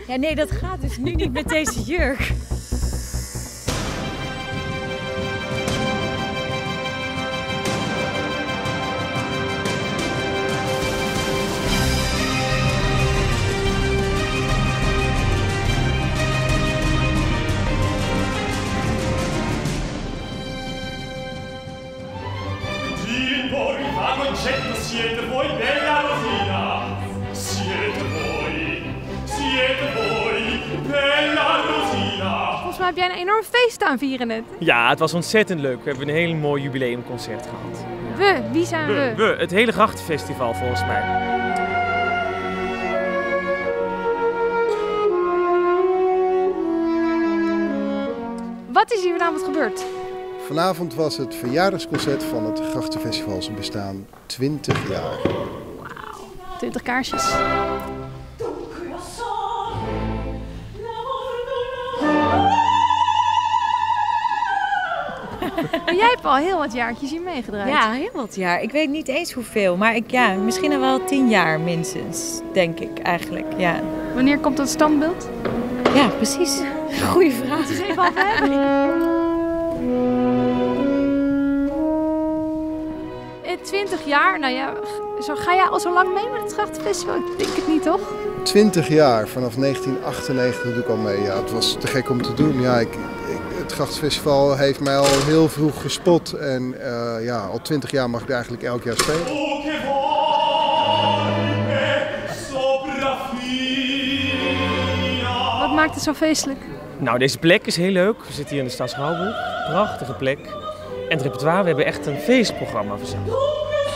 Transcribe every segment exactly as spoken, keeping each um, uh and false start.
Ja, nee, dat gaat dus nu niet met deze jurk. Siete voi, bella Rosina, siete voi, siete voi, bella Rosina. Volgens mij heb jij een enorm feest aan vieren net. Ja, het was ontzettend leuk. We hebben een heel mooi jubileumconcert gehad. We, wie zijn we? We, we het hele Grachtenfestival volgens mij. Wat is hier vanavond gebeurd? Vanavond was het verjaardagsconcert van het Grachtenfestival. Ze bestaan twintig jaar. Wauw, twintig kaarsjes. Maar jij hebt al heel wat jaartjes hier meegedraaid. Ja, heel wat jaar. Ik weet niet eens hoeveel, maar ik, ja, misschien al wel tien jaar minstens, denk ik eigenlijk. Ja. Wanneer komt dat standbeeld? Ja, precies. Goeie vraag. Het is even af hebben. twintig jaar, nou ja, zo, ga jij al zo lang mee met het Grachtenfestival? Ik denk het niet, toch? twintig jaar, vanaf negentien achtennegentig doe ik al mee. Ja, het was te gek om te doen. Ja, ik, ik, het Grachtenfestival heeft mij al heel vroeg gespot. En uh, ja, al twintig jaar mag ik er eigenlijk elk jaar spelen. Wat maakt het zo feestelijk? Nou, deze plek is heel leuk. We zitten hier in de Stad Schouwburg. Prachtige plek. En het repertoire, we hebben echt een feestprogramma verzameld.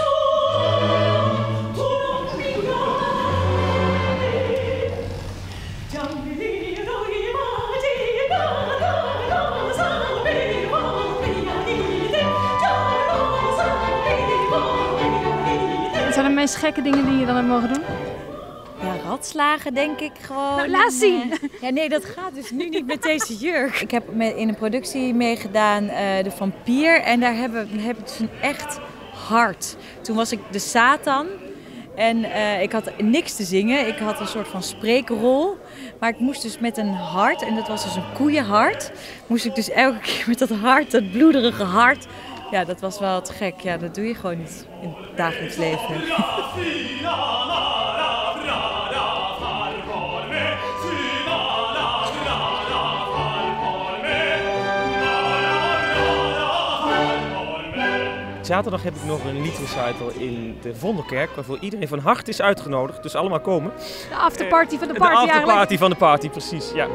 Wat zijn de meest gekke dingen die je dan hebt mogen doen? Ja, radslagen denk ik gewoon. Nou, laat zien! Ja, nee, dat gaat dus nu niet met deze jurk. Ik heb met, in een productie meegedaan, uh, De Vampier. En daar hebben we heb ik dus een echt hart. Toen was ik de Satan. En uh, ik had niks te zingen. Ik had een soort van spreekrol. Maar ik moest dus met een hart, en dat was dus een koeienhart. Moest ik dus elke keer met dat hart, dat bloederige hart. Ja, dat was wel te gek. Ja, dat doe je gewoon niet in het dagelijks leven. Zaterdag heb ik nog een liedrecital in de Vondelkerk, waarvoor iedereen van harte is uitgenodigd. Dus allemaal komen. De afterparty van de party De afterparty eigenlijk. van de party, precies, ja.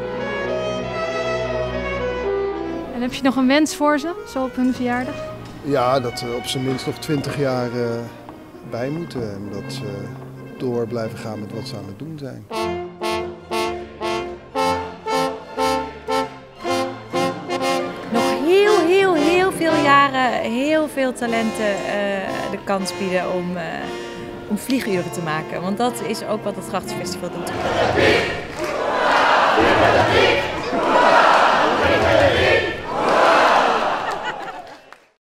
En heb je nog een wens voor ze, zo op hun verjaardag? Ja, dat ze op zijn minst nog twintig jaar uh, bij moeten. En dat ze door blijven gaan met wat ze aan het doen zijn. Heel, heel, heel veel jaren, heel veel talenten uh, de kans bieden om, uh, om vlieguren te maken. Want dat is ook wat het Grachtenfestival doet.